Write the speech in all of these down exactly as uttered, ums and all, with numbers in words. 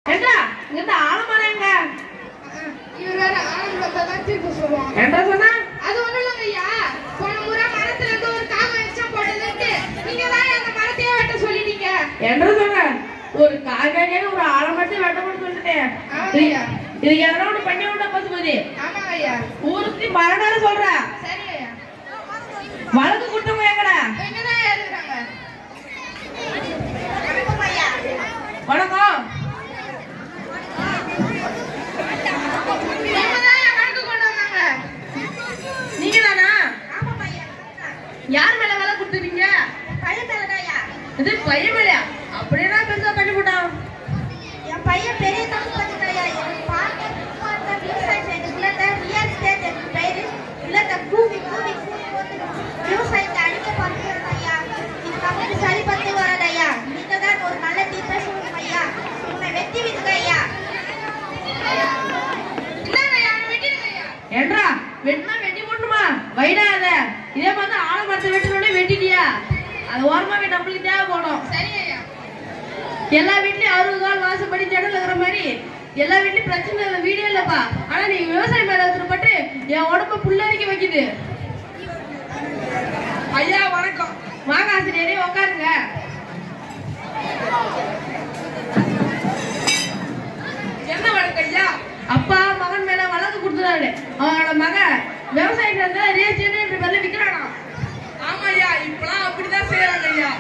ஏண்டா இங்க ஆலமரம் எங்க? இவர் வேற ஆலமரத்தை தான் திருப்பி சொல்லுவாங்க. என்ன சொன்னா? அது ஒண்ணும் இல்லைங்க ஐயா. போன முறை மரத்துல இருந்து ஒரு காகம் எச்சம் போடுதுன்ட்டு நீங்க தான் அந்த மரத்தையே வெட்ட சொல்லிட்டீங்க. என்ன சொன்ன? ஒரு காக்காக ஒரு ஆலமரத்தை வெட்ட போட்டு சொல்லிட்டேன். இது எதனா ஒண்ணு பண்ணி விட்டா பசுபதி. ஆமாங்க ஐயா. ஊருக்கு மரணால சொல்ற. சரி ஐயா. வழக்கு குட்டவங்க எங்கடா? எங்கதான் இருக்காங்க? வணக்கம். நீங்க தானா? யார் மேல வேலை கொடுத்துருக்கீங்க? இது பையன் மேலையா? அப்படின்னா பெருசா பண்ணி போட்டான். என் பையன் பெரிய தப்பு பண்ணிட்டாயா. எனக்கு பார்க்க விவசாயம் செய்யறதுக்குள்ள ரியல் எஸ்டேட் எனக்கு பெயரு இல்ல கூவி கூவி கூவி போட்டு விவசாயத்தை அடிக்க பார்க்கிறேன் ஐயா. இது நமக்கு சரி பத்து வராது ஐயா. நீங்க தான் ஒரு நல்ல டீச்சா சொல்லுங்க ஐயா. உன்னை வெட்டி விடுங்க ஐயா. ஏன்றா வெட்டினா வெட்டி போட்டுமா வைடாத. இதே மாதிரி ஆலமரத்தை வெட்டினோடனே வெட்டிட்டியா? அது ஓரமா நம்மளுக்கு தேவை போடும். சரி ஐயா. எல்லா வீட்லயும் அறுபது கால் வாசப்படி ஜடல் இருக்கிற மாதிரி எல்லா வீட்லயும் பிரச்சனை இல்லை, வீடே இல்லப்பா. ஆனா நீ விவசாயம் மேல பட்டு என் உடம்ப புல்லரிக்க வைக்குது. ஐயா வணக்கம். வாங்க ஆசிரியரே உட்காருங்க. என்ன வழக்கு ஐயா? அப்பா மகன் மேல வழக்கு கொடுத்துறாரு. அவனோட மகன் விவசாயத்துல ரியல் பேர்ல விக்கிறானா? ஆமா ஐயா, இப்பெல்லாம் அப்படிதான் செய்யறாங்க ஐயா.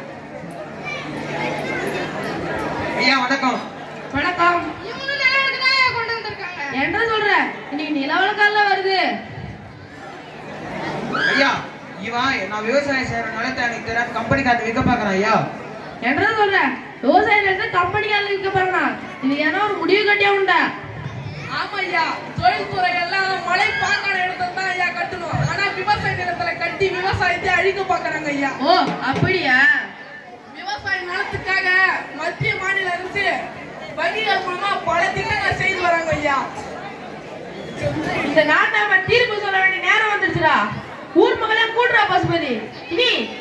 ஐயா வணக்கம். வணக்கம். இவங்க நிலவலுக்கு தான் கொண்டு வந்திருக்காங்க. என்ன சொல்ற? இன்னைக்கு நிலவலக்கால வருது. ஐயா இவன் நான் விவசாயம் செய்யற நிலத்தை எனக்கு தெரியாது கம்பெனிக்காரன் விற்க பாக்குறான் ஐயா. என்ன சொல்ற? விவசாய நிலத்தை கம்பெனிக்காரன் விற்க பாக்குறானா? இது ஏன்னா ஒரு முடிவு கட்டியா உண்டா? ஆமா ஐயா, தொழில்துறை எல்லாம் மழை பாங்கான இடத்துல தான் ஐயா கட்டணும். ஆனா விவசாய நிலத்துல கட்டி விவசாயத்தை அழிக்க பாக்குறாங்க ஐயா. ஓ அப்படியா? விவசாய நிலத்துக்காக மத்திய மாநில அரசு வங்கிகள் மூலமா பல திட்டங்களை செய்து வராங்க ஐயா. இந்த நாட்டை தீர்ப்பு சொல்ல வேண்டிய நேரம் வந்துருச்சுடா. ஊர் மகளே கூடுறா பசுபதி. நீ